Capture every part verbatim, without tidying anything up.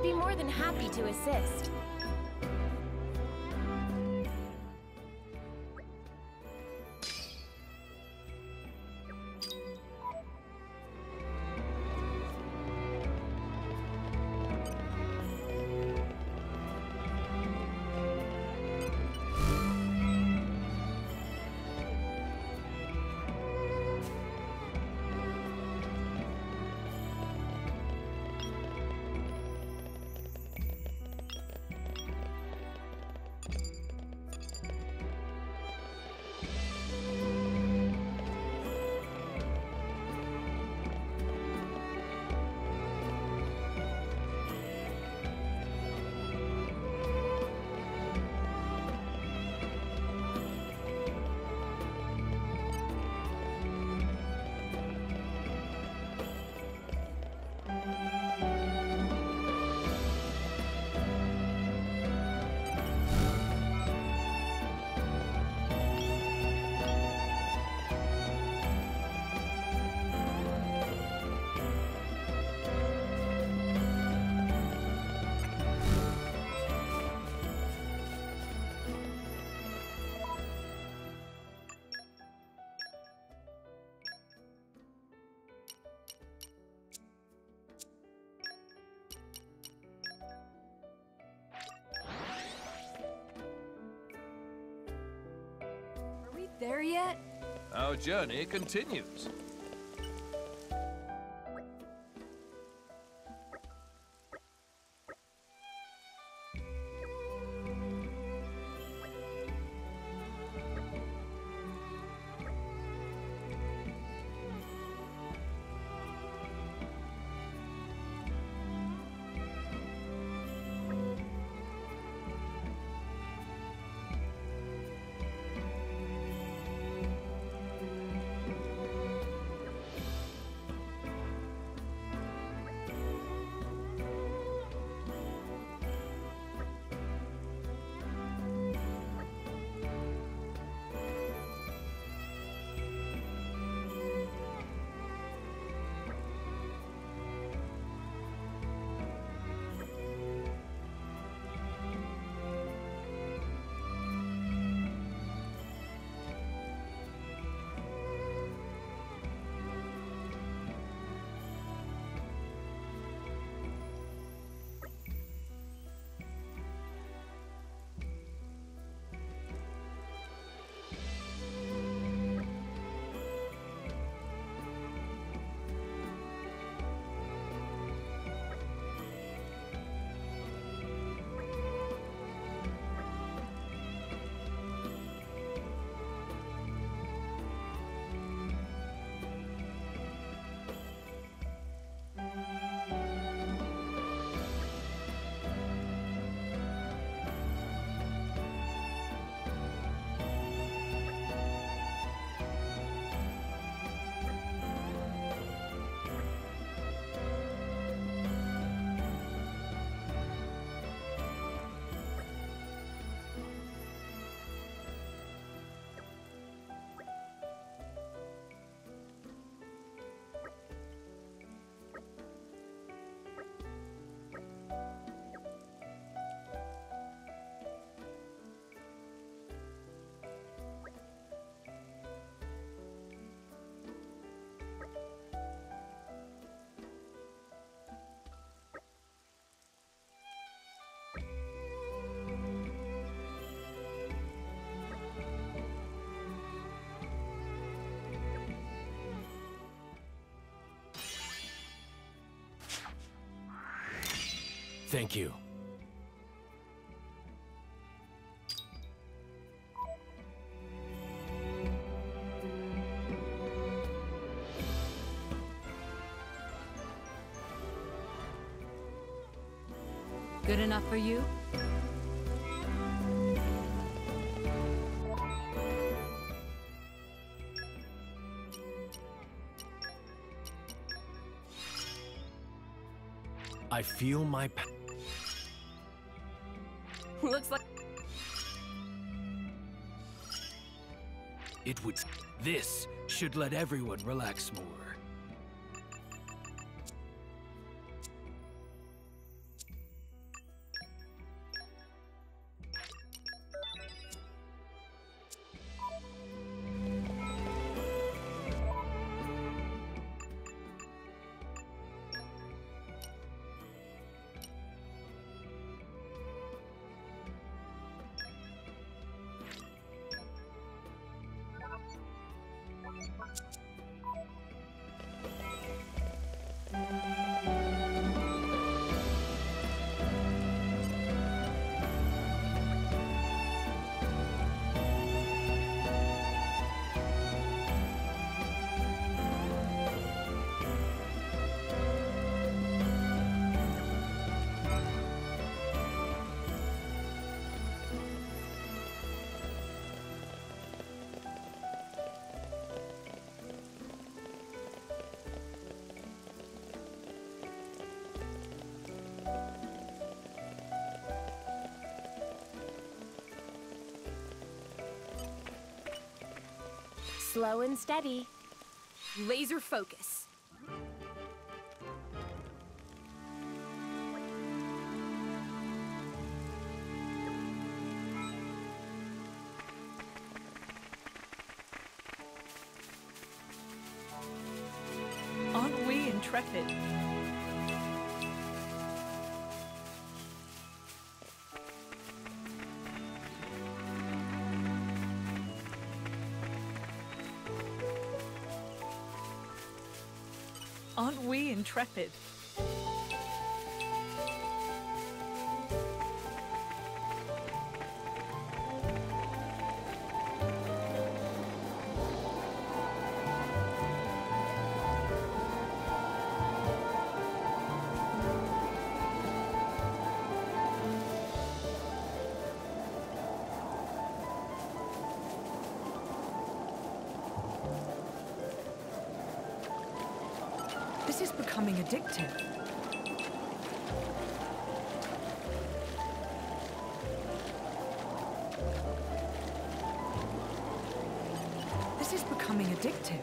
I'd be more than happy to assist. There yet? Our journey continues. Thank you. Good enough for you? I feel my pa- Looks like... It would... This should let everyone relax more. Slow and steady. Laser focus. Aren't we intrepid? Aren't we intrepid? This is becoming addictive. This is becoming addictive.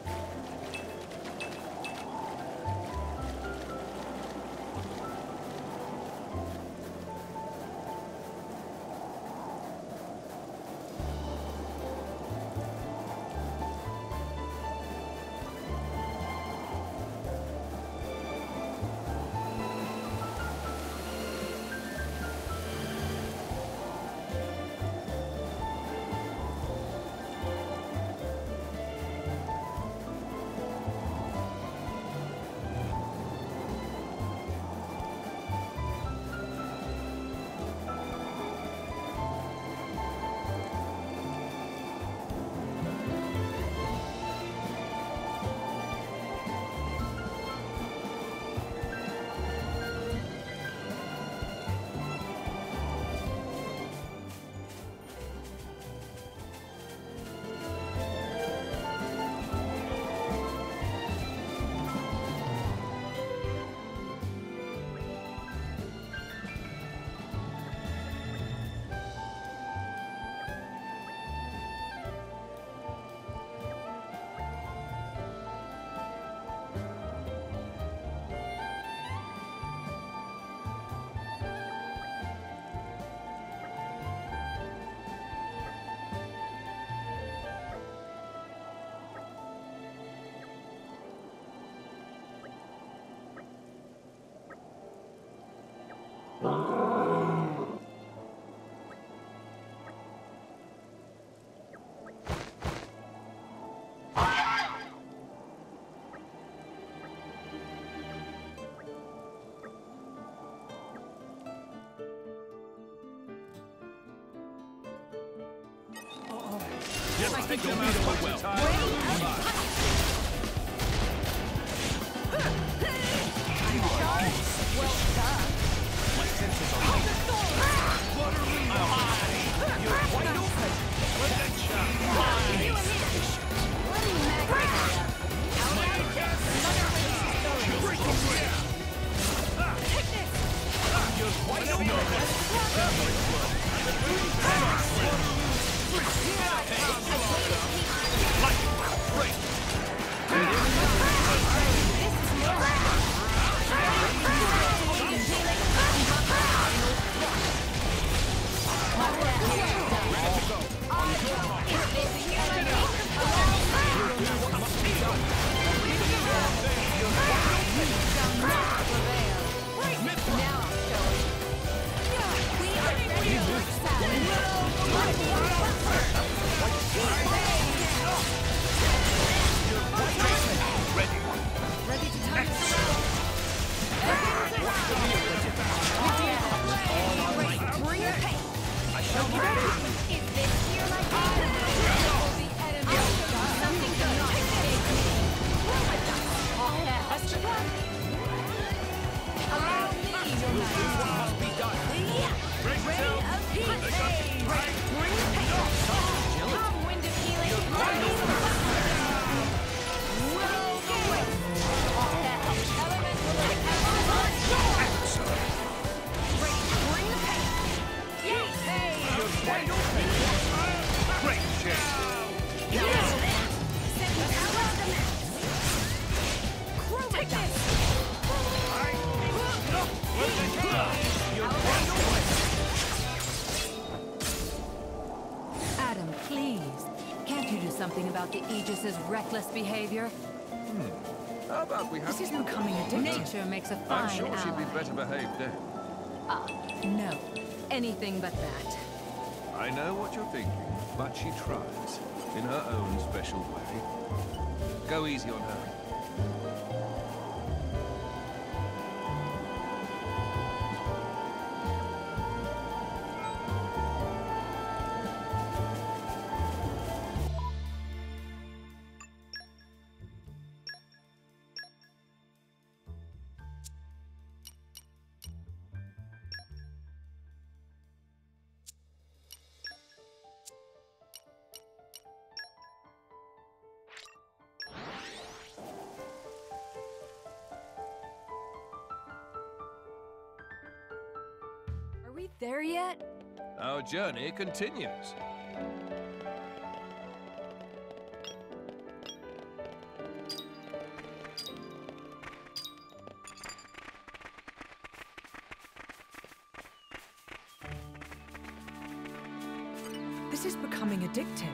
I think you'll need a well. Well done. My senses are right. You're wide open. Let that shot. Give you a minute. Let me magnify you. Out out. Another way to story. Take this. You're wide open. Take this! Adam, please. Can't you do something about the Aegis's reckless behavior? How about we have This is you becoming guys? addictive. Nature makes a fine I'm sure she'd be ally. better behaved then. Ah, no. Anything but that. I know what you're thinking, but she tries, in her own special way. Go easy on her. Are we there yet? Our journey continues. This is becoming addictive.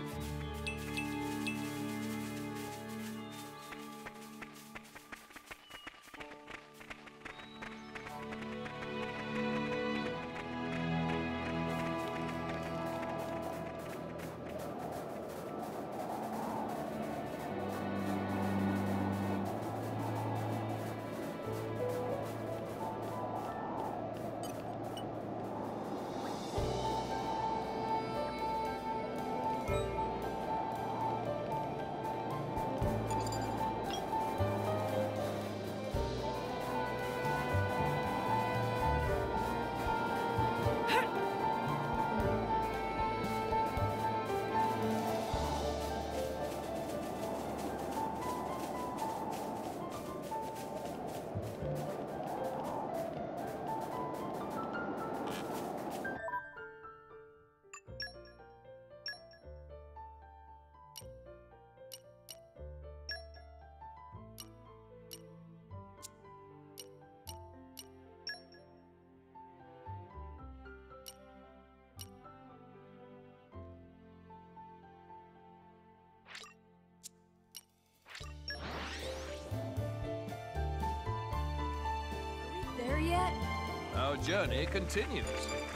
There yet? Our journey continues.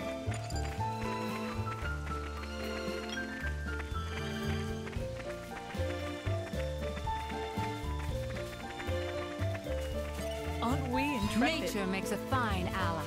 Aren't we intrepid? Nature makes a fine ally.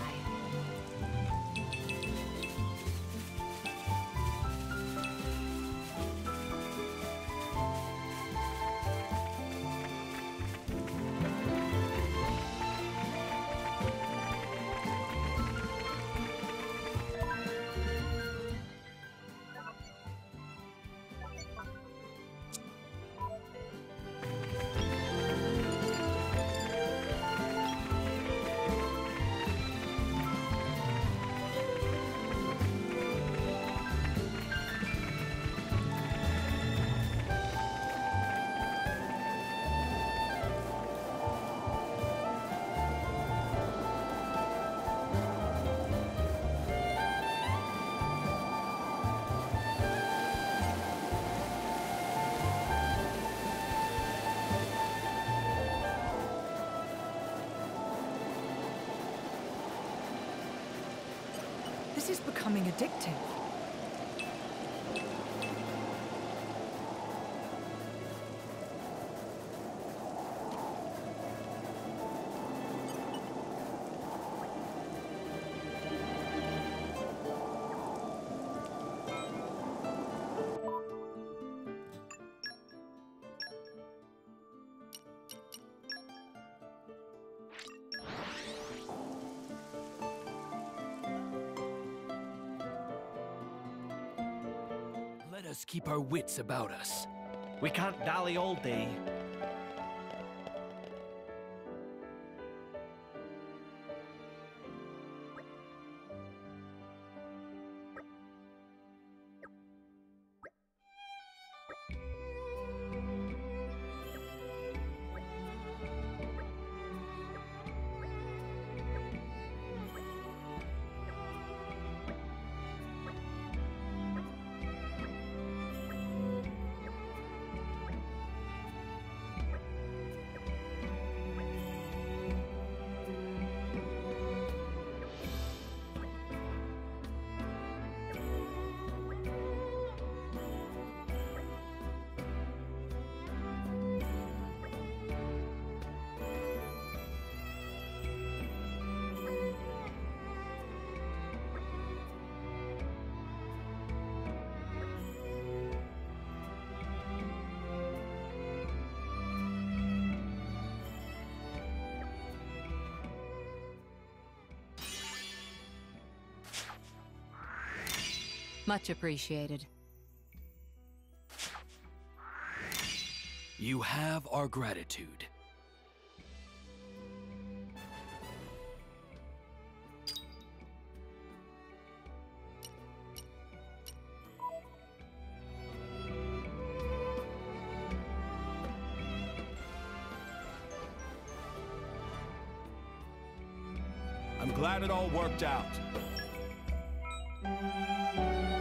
This is becoming addictive. Let us keep our wits about us. We can't dally all day. Much appreciated. You have our gratitude. I'm glad it all worked out.